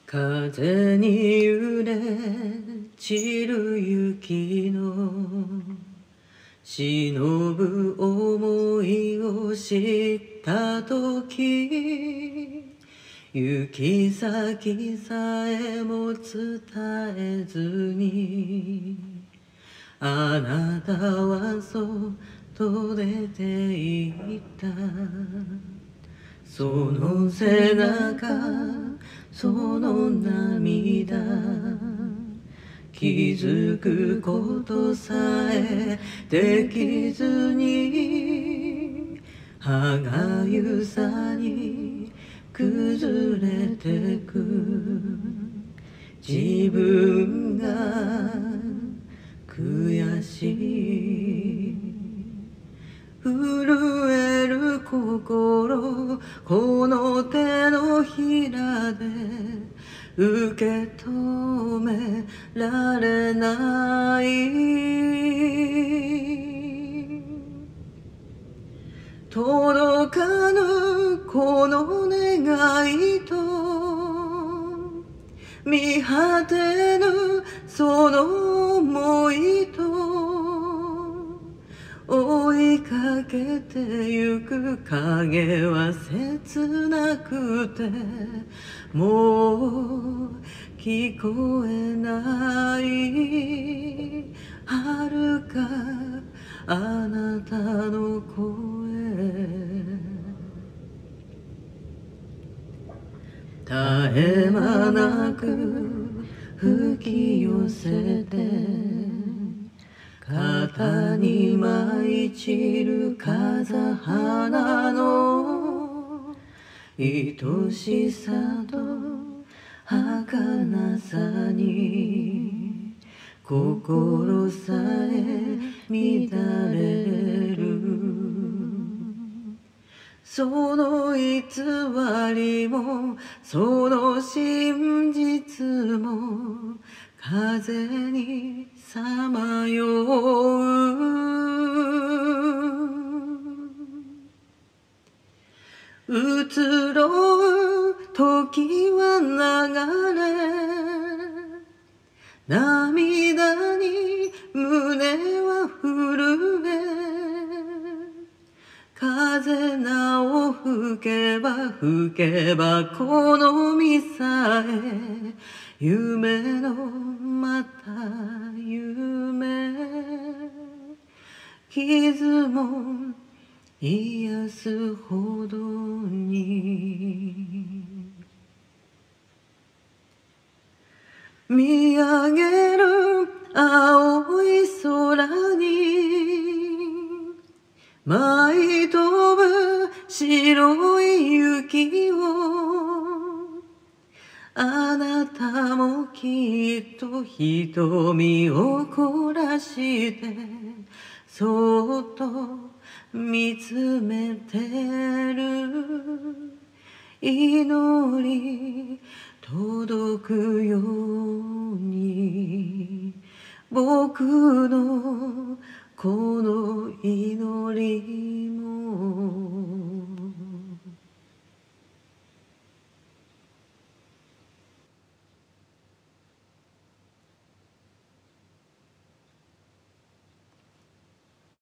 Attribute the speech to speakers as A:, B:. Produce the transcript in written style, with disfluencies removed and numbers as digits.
A: 風に揺れ散る雪の忍ぶ想いを知ったとき、行き先さえも伝えずに、あなたはそっと出て行った。その背中、その涙、気づくことさえできずに、歯がゆさに崩れてく自分が悔しい。震える心、この手のひらで受け止められない。届かぬこの願いと見果てぬその想いと、追いかけてゆく影は切なくてもう聞こえない。遥かあなたの声、絶え間なく吹き寄せて肩に舞い散る風花の愛しさと儚さに心さえ乱れる。その偽りもその真実も風にさまよう。移ろう時は流れ、涙に胸は震え、風なお吹けば吹けばこの身さえ夢のまた夢、傷も癒すほどに見上げる青い空に舞い飛ぶ白い雪を、あなたもきっと瞳を凝らしてそっと見つめてる。祈り届くように僕のこの